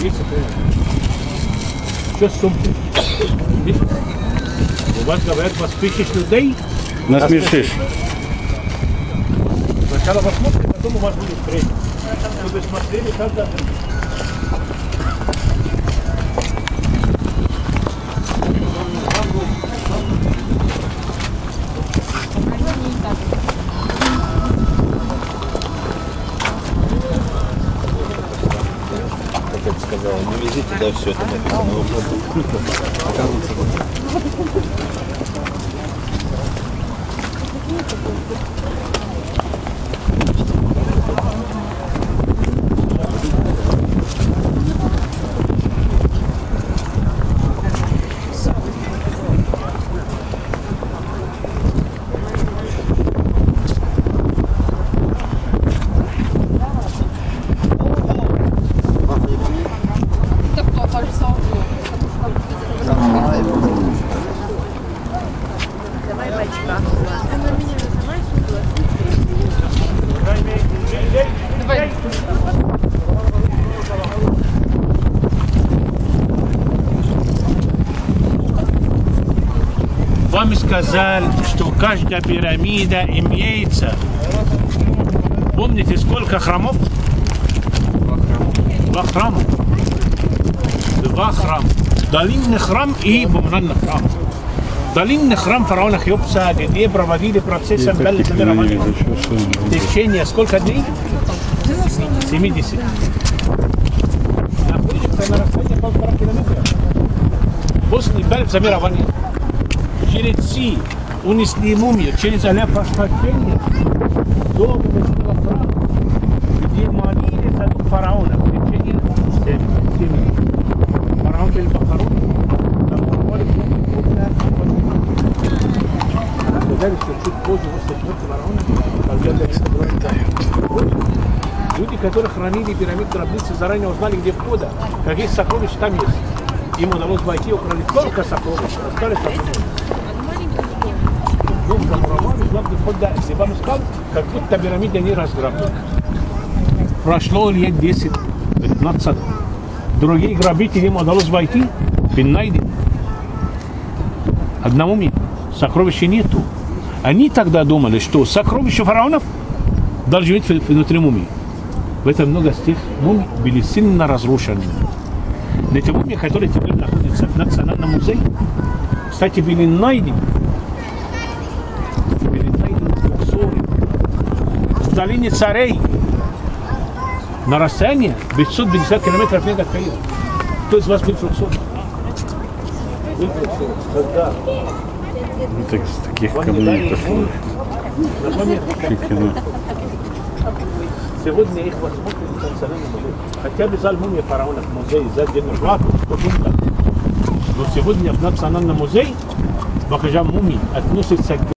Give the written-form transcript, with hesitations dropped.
Есть это. Что сумку? У вас говорят, воспишешь людей? Насмешишь. Сначала посмотрите, потом у вас будет премия. Чтобы смотрели, как это. Как это сказал, не везите туда все это написано. Вам сказали, что каждая пирамида имеется. Помните, сколько храмов? Два храма. Два храма. Долинный храм и бумранный храм. Долинный храм фараона Хеопса, где проводили процесс формирования. В течение сколько дней? 70. Находится на расстоянии 1,5 километра. После формирования жрецы унесли мумию через аляпошпощение до Мессиного храма, где молились за фараона в течение 7 дней. Фараон был похоронен, там попали сказали, что чуть позже после смерти фараона люди, которые хранили пирамид гробницы, заранее узнали, где входа, какие сокровища там есть. Им удалось войти, украли только сокровища, остались сокровища. Главный вход, да, если вам сказал, как будто пирамиды не разграблены. Прошло лет 10-15. Другие грабители им удалось войти, были найдены. Одному мимо. Сокровища нету. Они тогда думали, что сокровища фараонов должны быть внутри мумии. В этом много из тех мумий были сильно разрушены. Эти мумии, которые теперь находятся в Национальном музее, кстати, были найдены. В долине царей на расстоянии 550 километров нет от Каира. Кто из вас был 300? Когда? Ну, так, с таких камней пошло. Сегодня их возможно в Национальном музее. Хотя бы зал мумии фараонов в музее за отдельную плату, но сегодня в Национальном музее Бахаджан мумий относится к